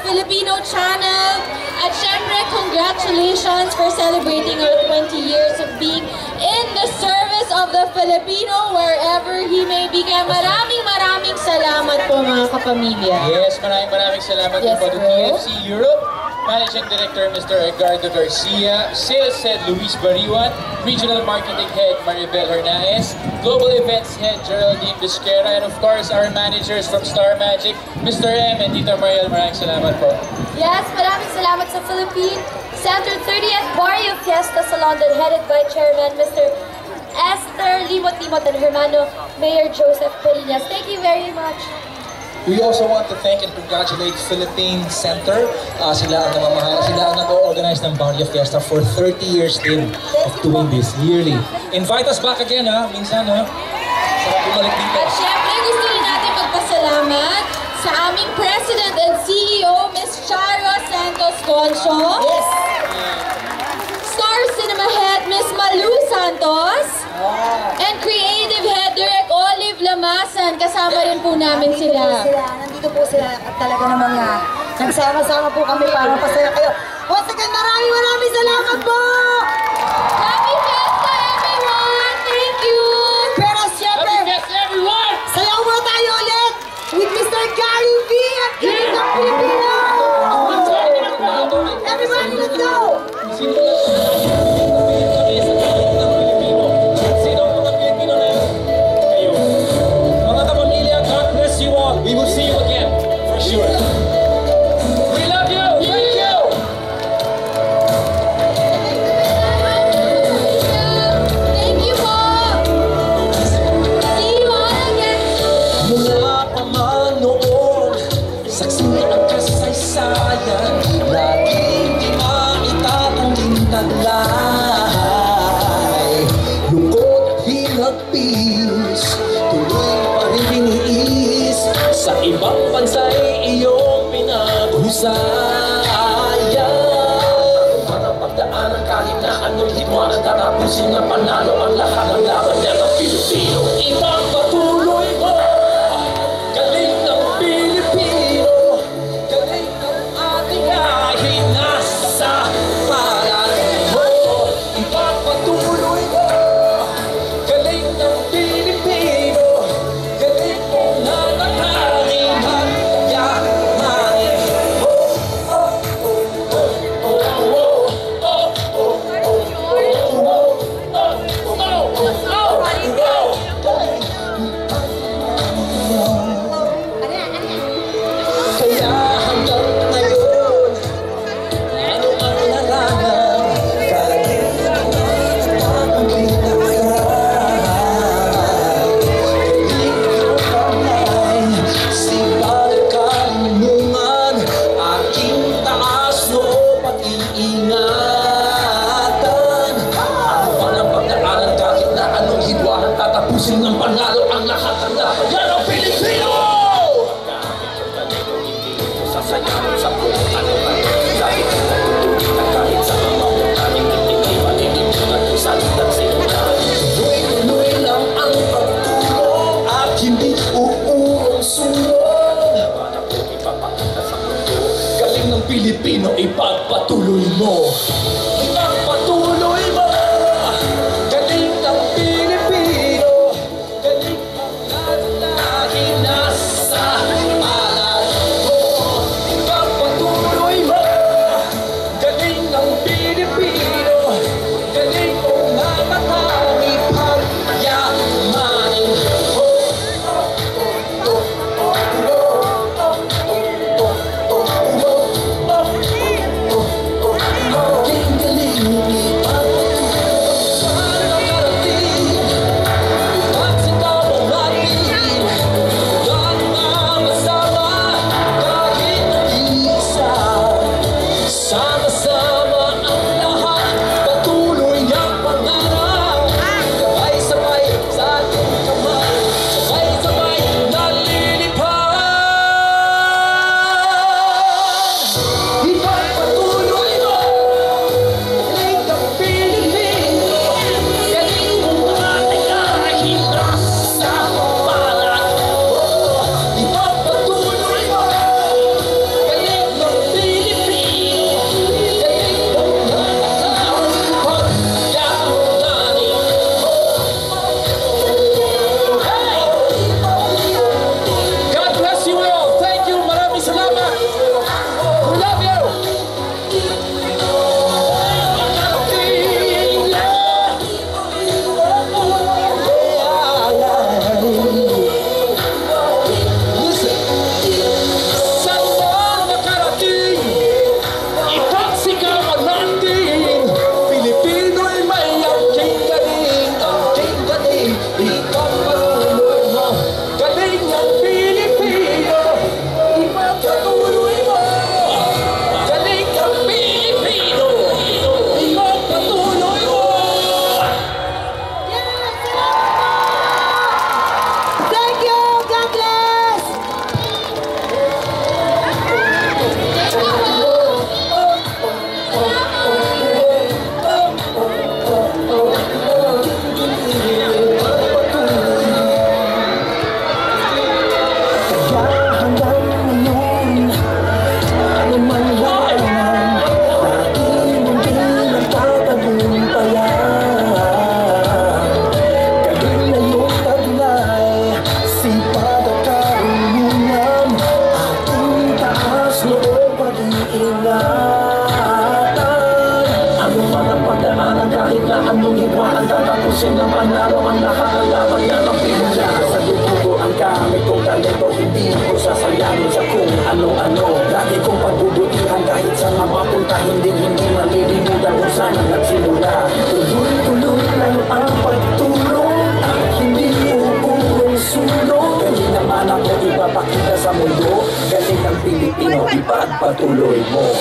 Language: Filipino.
Filipino channel. At syempre, congratulations for celebrating our 20 years of being in the service of the Filipino wherever he may be. Kaya maraming salamat po mga kapamilya. Yes, maraming salamat po to TFC Europe. Managing Director Mr. Edgardo Garcia, Sales Head Luis Bariwan, Regional Marketing Head Maribel Hernaez, Global Events Head Geraldine Bisquera, and of course our managers from Star Magic, Mr. M and Tita Mariel. Maraming salamat po. Yes, maraming salamat sa Philippine Center 30th Barrio Fiesta sa London, headed by Chairman Mr. Esther Limot-Limot and Hermano Mayor Joseph Perinas. Thank you very much. We also want to thank and congratulate Philippine Center. Sila ang namamahal, sila ang nag-organize ng Barrio Fiesta for 30 years din of doing this yearly. Invite us back again minsan Sarap bumalik dito. At syempre, gusto rin natin magpasalamat sa aming President and CEO, Ms. Charo Santos Concho. Yes! Star Cinema Head, Ms. Malu Santos. And Creative Head, Direk Olive Lamasan. Kasama rin po namin sila. Nandito po sila at talaga namang nagsama-sama po kami para masaya kayo. Once again, maraming salamat po! Happy Fiesta, everyone! Thank you! Pero siyempre, sayaw mo tayo ulit with Mr. Gary V at King ng Pilipino! Everybody, let's go! We will see you again, for sure. We love you! Thank you! Thank you po! See you all again! Mula pa man noon, saksi ang kasaysayan, laging di maitatanging taglay. Lungkot at hinagpis, tuloy pa rin biniis, sa ibang bansa'y iyong pinaghusaya. Mga pagdaanan kahit na anong himwana, tatapusin na panalo ang lahat ng laban ng Pilipino. Ipagpatuloy mo, galing ng Pilipino, galing ng ating lahi, nasa paralan mo. Ipagpatuloy mo, galing ng Pilipino, galing mo na nakaring magyamanin. Kaya hanggang ngayon, ano ang larangan, kahit ang pinakaray. Ikaw kamay, sibal karunungan, aking taas no pag-iingatan. Ano pa ng pagdaanan kahit na anong hidwaan, tatapusin ng panalo ang lahat ng laban. Yan ang Pilipino! Sasayamin sa buong kanuman, dahil natutunin na kahit sa mga mutaling hindi malilimutan kung salitan sinunan. Tuloy-tuloy lang ang pagtulong at hindi uurong sulong. Para po ipapakita sa mundo, galing ng Pilipino, ipagpatuloy mo. Ipagpatuloy mo, galing ng Pilipino, galing manalo ang nakakalaban na ng pila. Sa dugo ang gamit kong talento, hindi ko sasayangin sa kung ano-ano. Lagi kong pagbubutihan kahit sa mapapunta, hindi malilimutan kung saan ang nagsimula. Tuloy-tuloy lang ang pagtulong at hindi uurong sulong. Galing naman ako ipapakita sa mundo, galing ng Pilipino ipagpatuloy mo.